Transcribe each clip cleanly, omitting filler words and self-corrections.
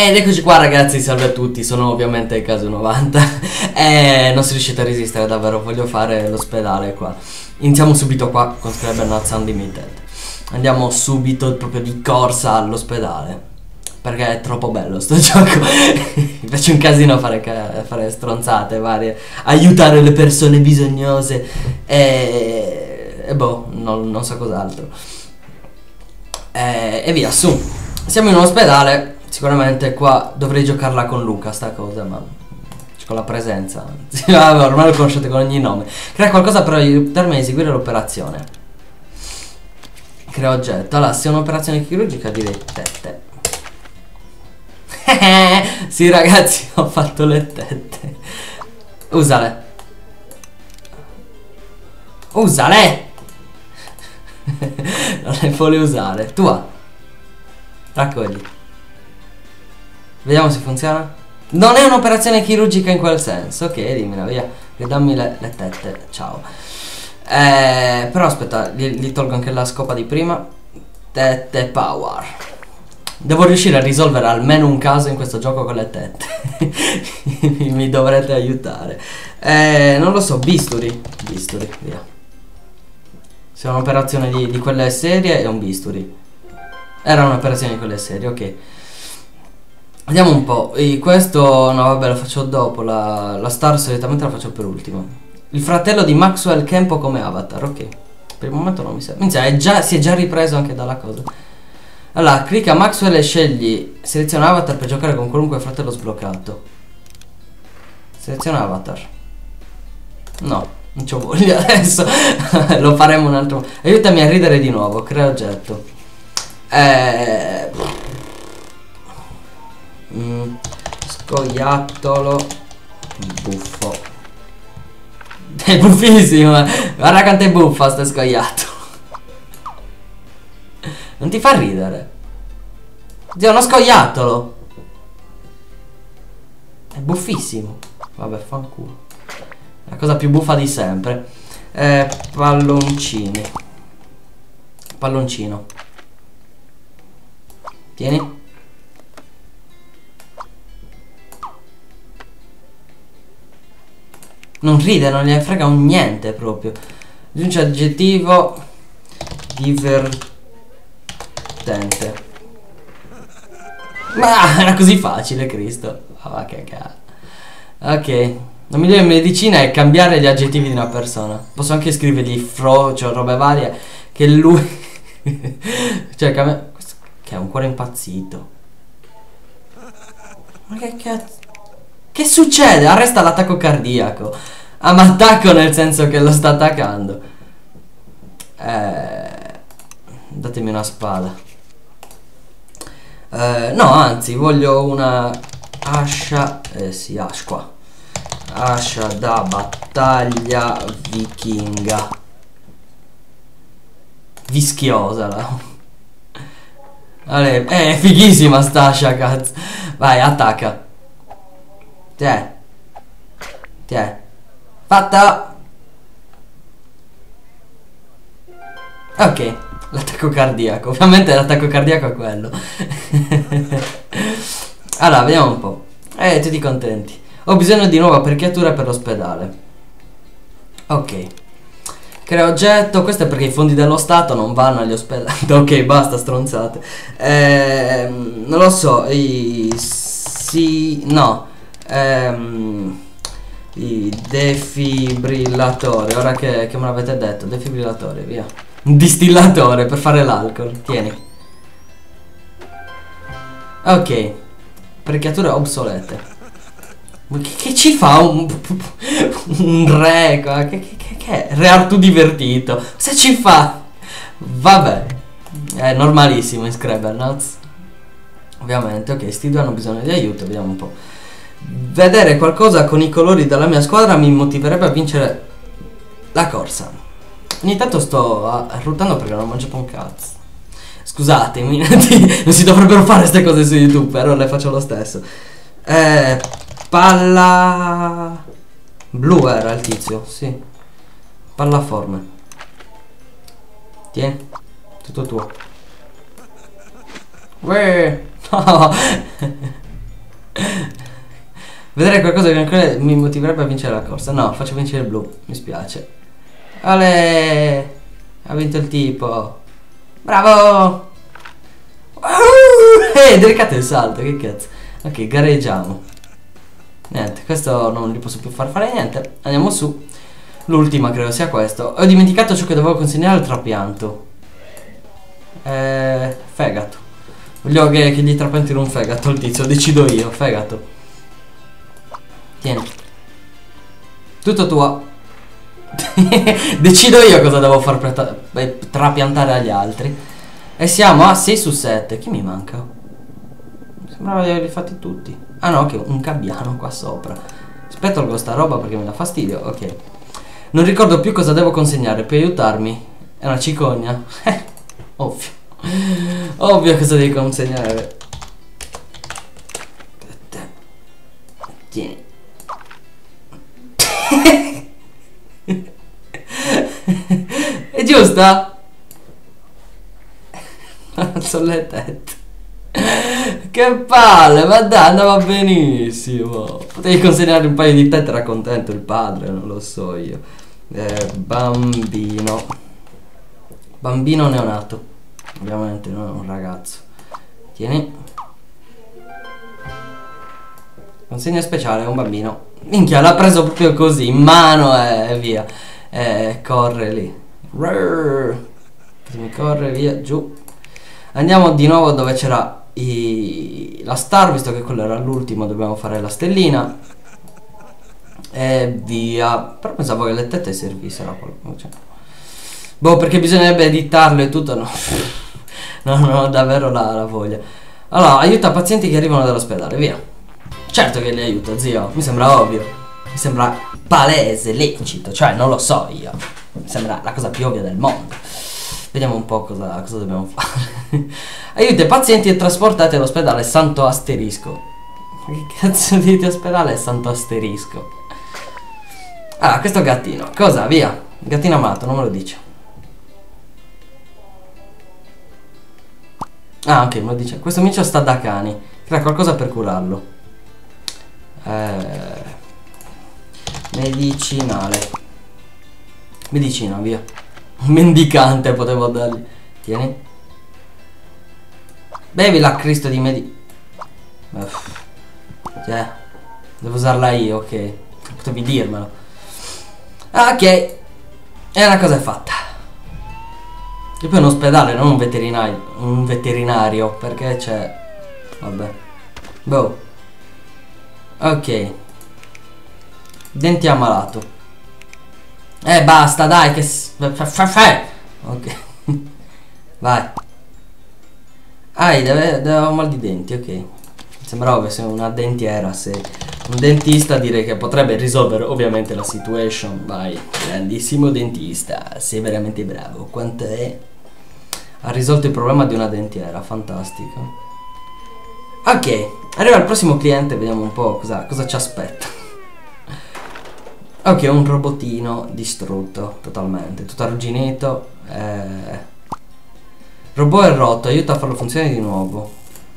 Ed eccoci qua ragazzi, salve a tutti, sono ovviamente il caso 90 e non si riuscite a resistere davvero, voglio fare l'ospedale qua. Iniziamo subito qua con Scrabble Unlimited. Andiamo subito proprio di corsa all'ospedale, perché è troppo bello sto gioco. Mi piace un casino fare stronzate varie, aiutare le persone bisognose e boh, non so cos'altro. E via, su. Siamo in un ospedale. Sicuramente qua dovrei giocarla con Luca sta cosa, ma con la presenza. Ormai lo conoscete con ogni nome. Crea qualcosa per aiutarmi a eseguire l'operazione. Crea oggetto. Allora, se è un'operazione chirurgica direi tette. Sì ragazzi, ho fatto le tette. Usale. Usale. Non le vuole usare. Tu va. Raccogli. Vediamo se funziona. Non è un'operazione chirurgica in quel senso. Ok, dimmela via. Ridammi le tette. Ciao. Però aspetta, gli tolgo anche la scopa di prima. Tette power. Devo riuscire a risolvere almeno un caso in questo gioco con le tette. Mi dovrete aiutare. Non lo so, bisturi. Bisturi, via. Se è un'operazione di quelle serie è un bisturi. Era un'operazione di quelle serie, ok. Vediamo un po'. Questo no vabbè, lo faccio dopo. La star solitamente la faccio per ultimo. Il fratello di Maxwell Kempo come avatar. Ok. Per il momento non mi serve. Inizia, si è già ripreso anche dalla cosa. Allora, clicca Maxwell e scegli seleziona avatar per giocare con qualunque fratello sbloccato. Seleziona avatar. No, non c'ho voglia adesso. Lo faremo un altro. Aiutami a ridere di nuovo. Crea oggetto. Scoiattolo buffo. È buffissimo. Guarda quanto è buffa sto scoiattolo. Non ti fa ridere? Zio, uno scoiattolo. È buffissimo. Vabbè, fanculo. La cosa più buffa di sempre. Palloncini. Palloncino. Tieni. Non ride, non gliene frega un niente proprio. Aggiunge aggettivo divertente. Ma era così facile, Cristo. Oh, che cazzo. Ok. La migliore medicina è cambiare gli aggettivi di una persona. Posso anche scrivergli frocio, robe varie. Che lui cioè che è un cuore impazzito. Ma che cazzo? Che succede? Arresta l'attacco cardiaco. Ah, ma attacco nel senso che lo sta attaccando. Datemi una spada. No, anzi, voglio una ascia. Sì, asqua. Ascia da battaglia vichinga. Vischiosa là. Allora, è fighissima sta ascia, cazzo. Vai, attacca. Tiè. Fatta. Ok, l'attacco cardiaco. Ovviamente l'attacco cardiaco è quello. Allora, vediamo un po'. Tutti contenti. Ho bisogno di nuova apparecchiatura per l'ospedale. Ok. Crea oggetto. Questo è perché i fondi dello Stato non vanno agli ospedali. Ok, basta stronzate. Non lo so. No. I defibrillatori. Ora che me l'avete detto. Defibrillatore, via. Un distillatore per fare l'alcol. Tieni. Ok. Apparecchiature obsolete. Che ci fa un re qua? Che è? Re Artù divertito. Se ci fa? Vabbè. È normalissimo in Scrabble Nuts. Ovviamente. Ok, sti due hanno bisogno di aiuto. Vediamo un po'. Vedere qualcosa con i colori della mia squadra mi motiverebbe a vincere la corsa. Ogni tanto sto arruttando perché non ho mangiato un cazzo. Scusatemi. Non si dovrebbero fare queste cose su YouTube, però le faccio lo stesso. Palla blu era il tizio, sì. Pallaforme. Tieni. Tutto tuo. Uè. No. Vedere qualcosa che ancora mi motiverebbe a vincere la corsa. No, faccio vincere il blu, mi spiace. Ale! Ha vinto il tipo. Bravo! Delicato il salto, che cazzo. Ok, gareggiamo. Niente, questo non gli posso più far fare niente. Andiamo su. L'ultima credo sia questo. Ho dimenticato ciò che dovevo consegnare al trapianto. Fegato. Voglio che gli trapiantino un fegato al tizio. Decido io, fegato. Tieni. Tutto tuo. Decido io cosa devo far trapiantare agli altri. E siamo a 6 su 7. Chi mi manca? Sembrava di averli fatti tutti. Ah no, che un gabbiano qua sopra. Aspetta, tolgo sta roba perché mi dà fastidio. Ok. Non ricordo più cosa devo consegnare. Puoi aiutarmi? È una cicogna. Ovvio. Ovvio cosa devi consegnare. Tieni. È giusta? Sono le tette. Che palle, ma dai, andava benissimo. Potevi consegnare un paio di tette, era contento il padre, non lo so io. Bambino. Bambino neonato. Ovviamente non è un ragazzo. Tieni. Consegna speciale a un bambino. Minchia, l'ha preso proprio così, in mano e via. Corre lì. Mi corre via, giù. Andiamo di nuovo dove c'era la star, visto che quello era l'ultimo, dobbiamo fare la stellina. E via. Però pensavo che le tette servissero a qualcuno. Cioè. Boh, perché bisognerebbe editarlo e tutto, no. Non ho davvero la voglia. Allora, aiuta pazienti che arrivano dall'ospedale, via. Certo che li aiuto, zio, mi sembra ovvio. Mi sembra palese, lecito, cioè non lo so io. Mi sembra la cosa più ovvia del mondo. Vediamo un po' cosa dobbiamo fare. Aiuta i pazienti e trasportati all'ospedale Santo Asterisco. Ma che cazzo di ospedale è Santo Asterisco? Ah, questo gattino. Cosa? Via. Gattino amato, non me lo dice. Ah, ok, me lo dice. Questo micio sta da cani. Crea qualcosa per curarlo. Medicinale. Medicina, via. Un mendicante potevo dargli. Tieni. Bevi la Cristo di cioè, devo usarla io, ok. Potevi dirmelo. Ok. E una cosa è fatta. E poi un ospedale, non un veterinario. Perché c'è. Vabbè. Boh. Ok. Denti ammalato. Basta, dai, che ok. Vai. Ho mal di denti, ok. Sembrava che se una dentiera, se un dentista, direi che potrebbe risolvere ovviamente la situation. Vai, grandissimo dentista, sei veramente bravo. Quanto è? Ha risolto il problema di una dentiera, fantastico. Ok, arriva il prossimo cliente, vediamo un po' cosa ci aspetta. Ok, un robotino distrutto totalmente, tutto arrugginito. Robot è rotto, aiuta a farlo funzionare di nuovo.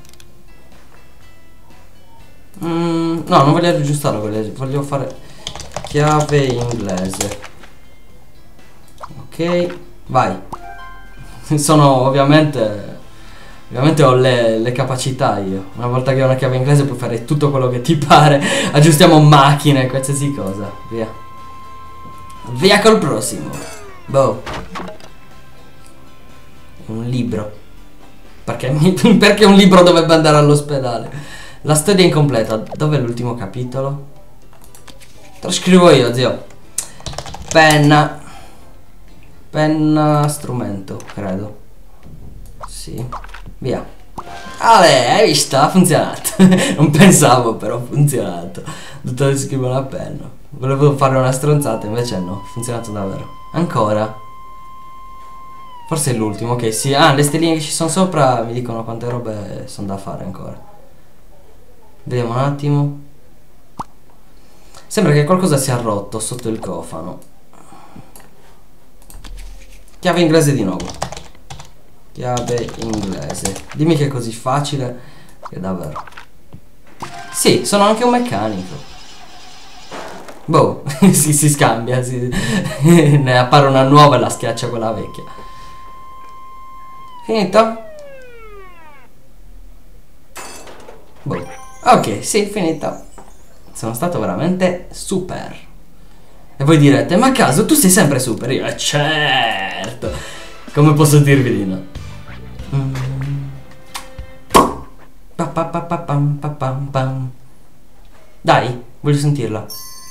No, non voglio aggiustarlo, voglio fare chiave inglese. Ok, vai. Sono ovviamente ho le capacità io. Una volta che ho una chiave inglese puoi fare tutto quello che ti pare. Aggiustiamo macchine, qualsiasi cosa. Via. Via col prossimo. Boh. Un libro. Perché un libro dovrebbe andare all'ospedale? La storia è incompleta. Dov'è l'ultimo capitolo? Te lo scrivo io, zio. Penna. Penna strumento, credo. Sì. Via. Ale, hai visto? Ha funzionato. Non pensavo, però ha funzionato. Dovevo scrivere una penna. Volevo fare una stronzata, invece no. Ha funzionato davvero. Ancora. Forse è l'ultimo, ok, sì. Ah, le stelline che ci sono sopra mi dicono quante robe sono da fare ancora. Vediamo un attimo. Sembra che qualcosa sia rotto sotto il cofano. Chiave inglese di nuovo. Chiave inglese. Dimmi che è così facile. Che davvero. Sì, sono anche un meccanico. Boh, si scambia, ne appare una nuova e la schiaccia quella vecchia. Finito? Boh. Ok, sì, finito. Sono stato veramente super. E voi direte, ma a caso tu sei sempre super? Io, certo. Come posso dirvi di no? Pa. Dai, voglio sentirla.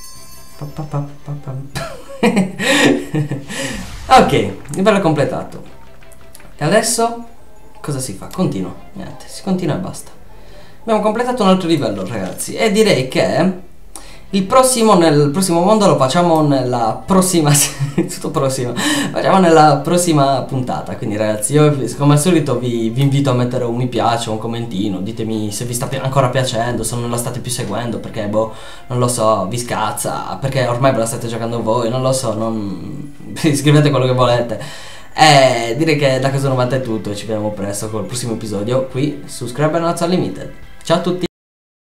Ok, livello completato. E adesso cosa si fa? Continua. Niente, si continua e basta. Abbiamo completato un altro livello, ragazzi. E direi che nel prossimo mondo lo facciamo nella prossima. Tutto prossimo. Facciamo nella prossima puntata. Quindi, ragazzi, io come al solito vi invito a mettere un mi piace, un commentino. Ditemi se vi sta ancora piacendo, se non la state più seguendo, perché boh, non lo so, vi scazza, perché ormai ve la state giocando voi, non lo so, scrivete quello che volete. E direi che da Caso 90 è tutto. Ci vediamo presto col prossimo episodio qui su Scrabble Nuts Unlimited. Ciao a tutti.